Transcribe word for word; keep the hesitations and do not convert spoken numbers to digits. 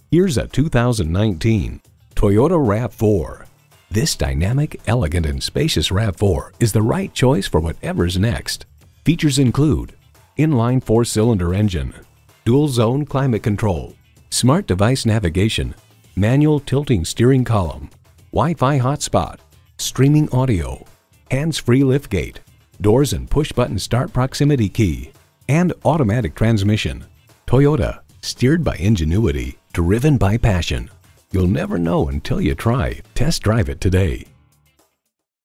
Here's a two thousand nineteen Toyota RAV four. This dynamic, elegant, and spacious RAV four is the right choice for whatever's next. Features include inline four-cylinder engine, dual-zone climate control, smart device navigation, manual tilting steering column, Wi-Fi hotspot, streaming audio, hands-free liftgate, doors and push-button start proximity key, and automatic transmission. Toyota, steered by ingenuity, driven by passion. You'll never know until you try. Test drive it today.